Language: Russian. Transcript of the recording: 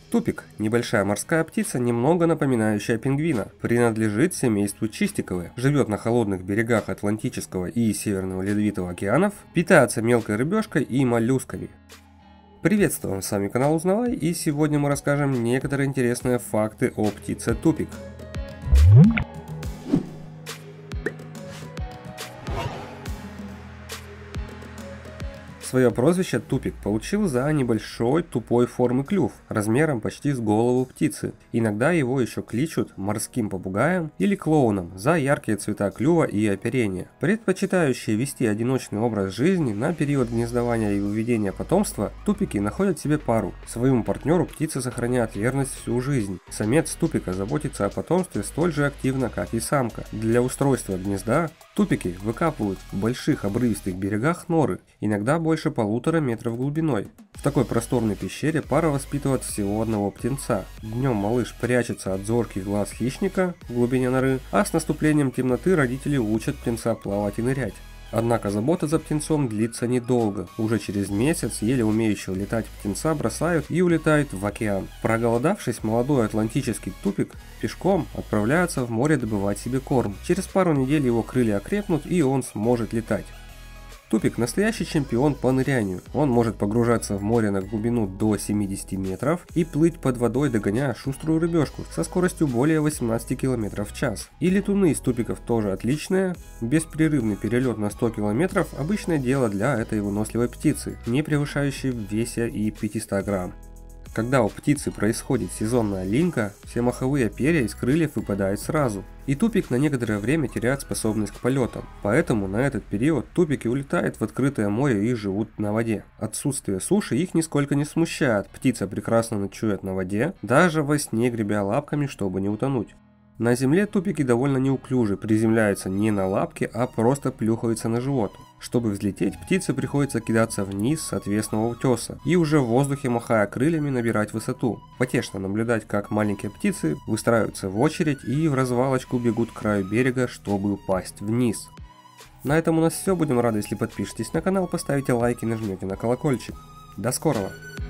Тупик – небольшая морская птица, немного напоминающая пингвина. Принадлежит семейству чистиковые. Живет на холодных берегах Атлантического и Северного Ледовитого океанов. Питается мелкой рыбешкой и моллюсками. Приветствуем, с вами канал Узнавай, и сегодня мы расскажем некоторые интересные факты о птице тупик. Свое прозвище тупик получил за небольшой тупой формы клюв, размером почти с голову птицы. Иногда его еще кличут морским попугаем или клоуном за яркие цвета клюва и оперения. Предпочитающие вести одиночный образ жизни на период гнездования и выведения потомства, тупики находят себе пару. Своему партнеру птицы сохраняют верность всю жизнь. Самец тупика заботится о потомстве столь же активно, как и самка. Для устройства гнезда тупики выкапывают в больших обрывистых берегах норы, иногда больше 1,5 метра глубиной. В такой просторной пещере пара воспитывает всего одного птенца. Днем малыш прячется от зорких глаз хищника в глубине норы, а с наступлением темноты родители учат птенца плавать и нырять. Однако забота за птенцом длится недолго. Уже через месяц еле умеющего летать птенца бросают и улетают в океан. Проголодавшись, молодой атлантический тупик пешком отправляется в море добывать себе корм. Через пару недель его крылья окрепнут, и он сможет летать. Тупик – настоящий чемпион по нырянию. Он может погружаться в море на глубину до 70 метров и плыть под водой, догоняя шуструю рыбешку со скоростью более 18 км в час. И летуны из тупиков тоже отличные. Беспрерывный перелет на 100 км – обычное дело для этой выносливой птицы, не превышающей в весе и 500 грамм. Когда у птицы происходит сезонная линька, все маховые перья из крыльев выпадают сразу, и тупик на некоторое время теряет способность к полетам. Поэтому на этот период тупики улетают в открытое море и живут на воде. Отсутствие суши их нисколько не смущает, птица прекрасно ночует на воде, даже во сне гребя лапками, чтобы не утонуть. На земле тупики довольно неуклюжи, приземляются не на лапки, а просто плюхаются на живот. Чтобы взлететь, птице приходится кидаться вниз с отвесного утеса и уже в воздухе, махая крыльями, набирать высоту. Потешно наблюдать, как маленькие птицы выстраиваются в очередь и в развалочку бегут к краю берега, чтобы упасть вниз. На этом у нас все. Будем рады, если подпишетесь на канал, поставите лайк и нажмете на колокольчик. До скорого!